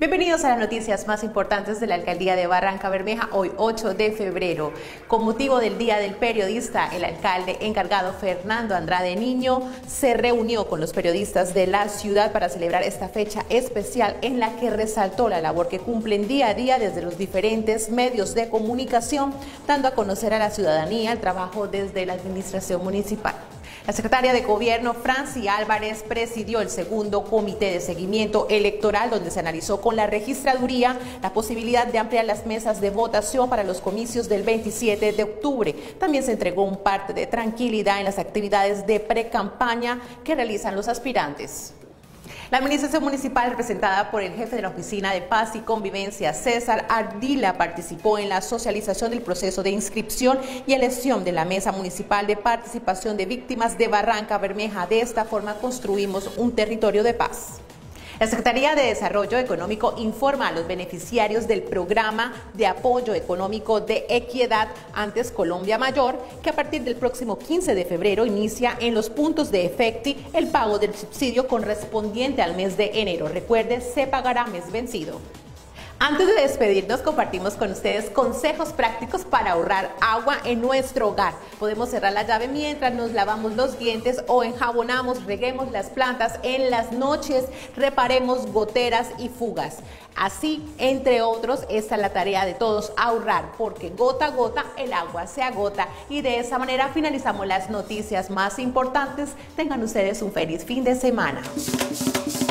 Bienvenidos a las noticias más importantes de la Alcaldía de Barrancabermeja, hoy 8 de febrero. Con motivo del Día del Periodista, el alcalde encargado Fernando Andrade Niño se reunió con los periodistas de la ciudad para celebrar esta fecha especial en la que resaltó la labor que cumplen día a día desde los diferentes medios de comunicación, dando a conocer a la ciudadanía el trabajo desde la administración municipal. La secretaria de Gobierno, Franci Álvarez, presidió el segundo comité de seguimiento electoral, donde se analizó con la registraduría la posibilidad de ampliar las mesas de votación para los comicios del 27 de octubre. También se entregó un parte de tranquilidad en las actividades de pre-campaña que realizan los aspirantes. La administración municipal, representada por el jefe de la Oficina de Paz y Convivencia, César Ardila, participó en la socialización del proceso de inscripción y elección de la Mesa Municipal de Participación de Víctimas de Barrancabermeja. De esta forma construimos un territorio de paz. La Secretaría de Desarrollo Económico informa a los beneficiarios del programa de apoyo económico de Equidad, antes Colombia Mayor, que a partir del próximo 15 de febrero inicia en los puntos de Efecti el pago del subsidio correspondiente al mes de enero. Recuerde, se pagará mes vencido. Antes de despedirnos, compartimos con ustedes consejos prácticos para ahorrar agua en nuestro hogar. Podemos cerrar la llave mientras nos lavamos los dientes o enjabonamos, reguemos las plantas en las noches, reparemos goteras y fugas. Así, entre otros, esta es la tarea de todos, ahorrar, porque gota a gota el agua se agota. Y de esa manera finalizamos las noticias más importantes. Tengan ustedes un feliz fin de semana.